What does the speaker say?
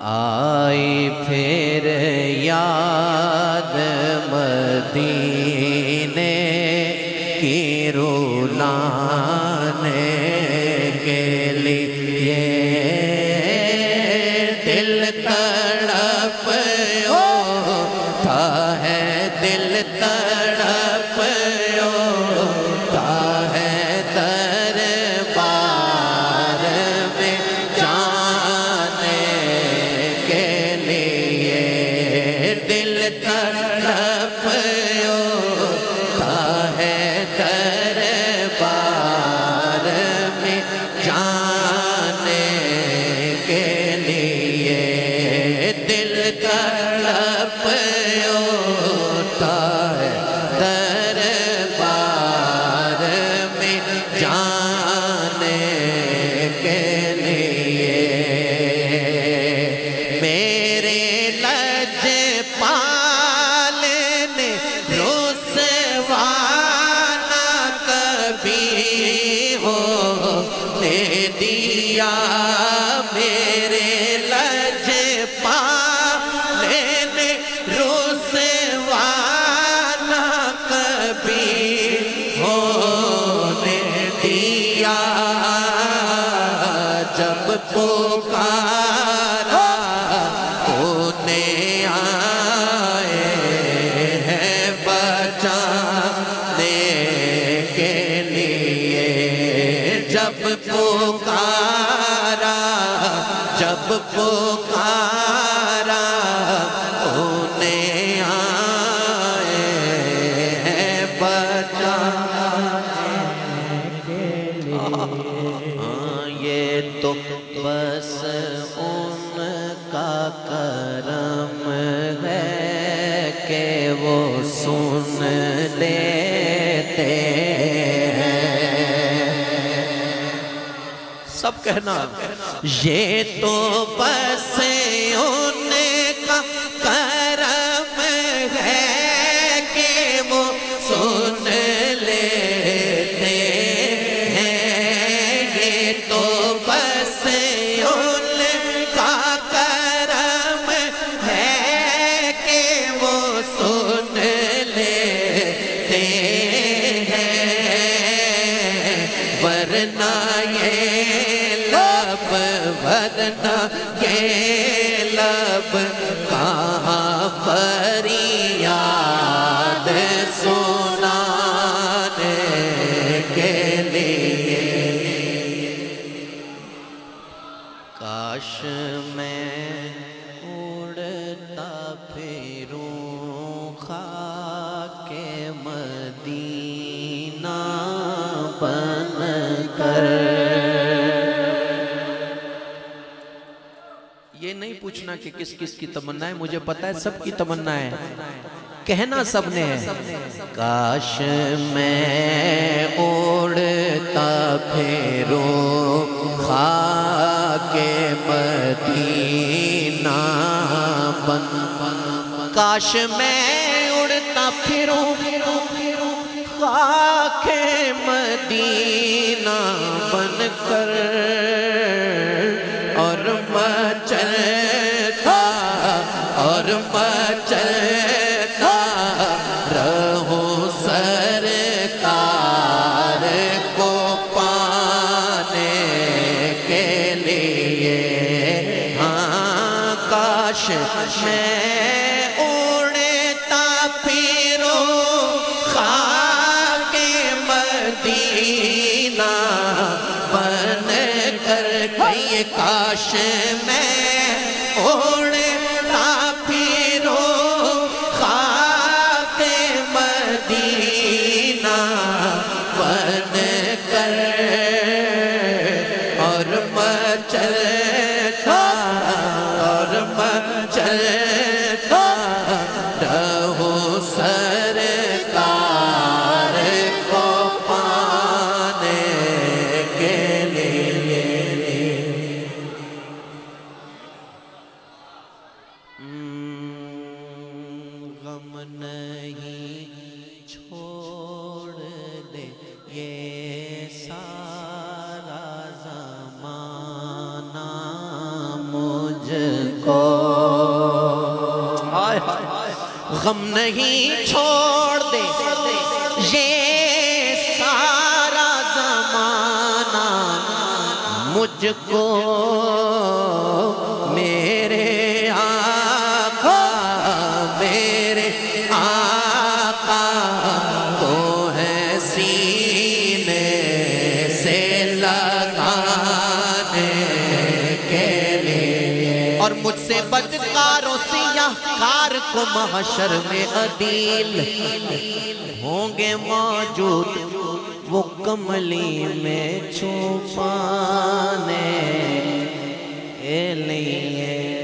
آئی پھر یاد مدینے کی رولانے کے لیے دل تڑپ اٹھا ہے، دل تڑپ اٹھا ہے دربار میں جانے کے لیے، دل تڑپ اٹھا ہے دربار میں جانے کے لیے، دل تڑپ اٹھا ہے دربار میں جانے کے لیے۔ میرے لج پال نے رسوا نہ کبھی ہونے دیا، میرے لج پال نے رسوا نہ کبھی ہونے دیا، جب پکارا ہونے آئے ہیں بچانے کے لیے، جب پکارا، جب پکارا ہونے آئے ہیں بچانے کے لیے۔ ہاں یہ تو بس ان کا کرم ہے کہ وہ سن لیتے ہیں، سب کہنا یہ تو بس ان کا کرم ہے کہ وہ سن لیتے ہیں، یہ تو بس ان کا کرم ہے کہ وہ سن لیتے ہیں، ورنہ یہ لب، ورنہ یہ لب کہاں فریاد سنانے کے لیے۔ کاش میں اڑتا پھروں خاک مدینہ بن کر۔ یہ نہیں پوچھنا کہ کس کس کی تمنا ہے، مجھے پتا ہے سب کی تمنا ہے، کہنا سب نے ہے۔ کاش میں اڑتا پھروں خاک مدینہ بن، کاش میں اڑتا پھروں خاک مدینہ بن کر، اور مچلتا اور مچلتا رہوں سرکار کو پانے کے لیے۔ ہاں کاش میں اڑتا پھروں خاک مدینہ بن کر، یہ کاش میں اڑتا پھروں خاک مدینہ بن کر، اور مچلتا اور مچلتا رہوں سرکار کو پانے کے لیے۔ غم نہیں چھوڑ دے یہ سارا زمانہ مجھ کو میرے آقا تو ہے سینے سے لگانے کے لیے اور مجھ سے بدکاروں سیاہ کار کو محشر میں عدیل ہوں گے موجود وہ کملی میں چھپانے کے لیے